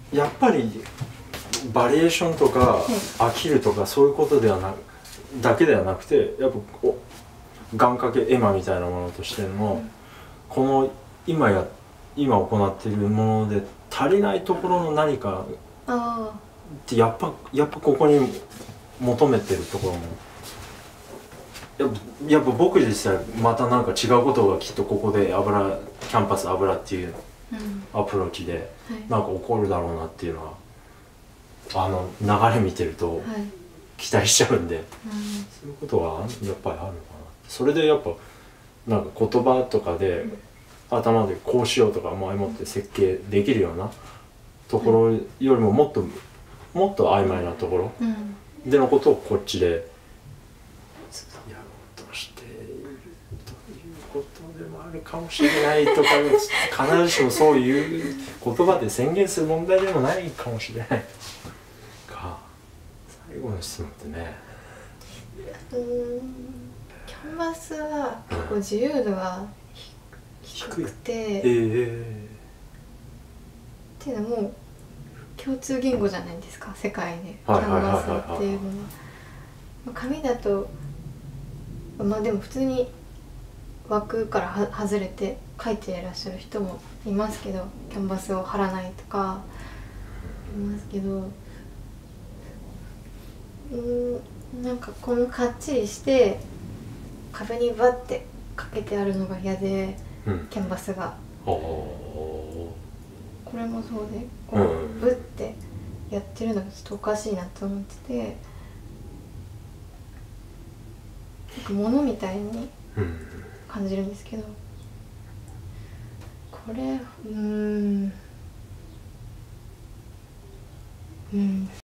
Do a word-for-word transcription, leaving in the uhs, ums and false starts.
やっぱりバリエーションとか飽きるとかそういうことではなだけではなくて、やっぱこう願掛け絵馬みたいなものとしての、うん、この今や今行っているもので足りないところの何かってやっぱやっぱここに求めてるところもやっぱ、やっぱ僕自体またなんか違うことがきっとここで油キャンパス油っていうアプローチでなんか起こるだろうなっていうのは、あの流れ見てると期待しちゃうんで、はい、そういうことはやっぱりあるのかな。それでやっぱなんか言葉とかで、うん、頭でこうしようとか前もって設計できるようなところよりももっともっと曖昧なところでのことをこっちでやろうとしているということでもあるかもしれないとか、必ずしもそういう言葉で宣言する問題でもないかもしれないか。最後の質問ってね、 うーんキャンバスは結構自由度が低くて、えー、っていうのも共通言語じゃないですか、世界でキャンバスっていうのは。紙だとまあでも普通に枠からは外れて書いていらっしゃる人もいますけど、キャンバスを貼らないとかいますけど、うーんなんかこのかっちりして壁にバッてかけてあるのが嫌で、うん、キャンバスがこれもそうでこう、うん、ブッてやってるのがちょっとおかしいなと思ってて、なんか物みたいに感じるんですけど、これうーんうん